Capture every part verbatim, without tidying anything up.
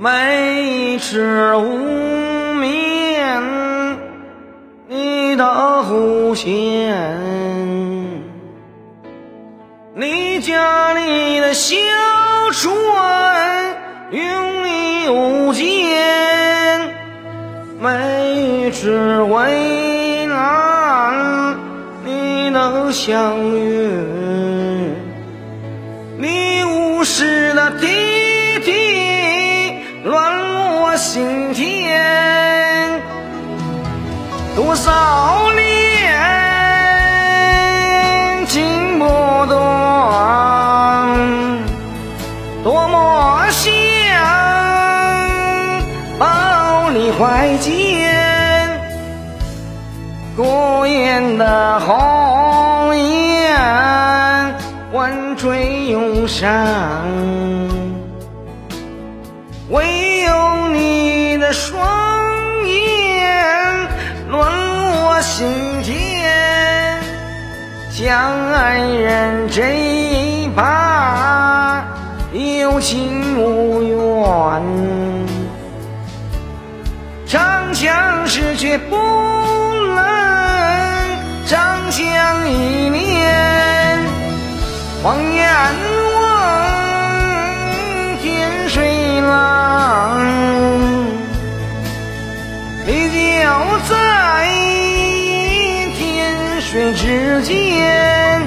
每尺无眠，你的弧线，你家里的小船云里雾间，每只蔚蓝你的相约，你无视的滴滴乱我心田，多少年情不断，多么想抱你怀间，过眼的红颜万坠涌上，唯有你的双眼暖我心田，相爱人这一把有情无缘，长相识却不能长相依恋，望眼望天水蓝，你就在天水之间，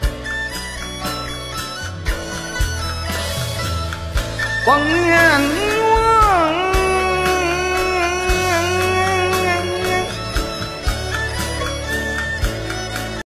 望眼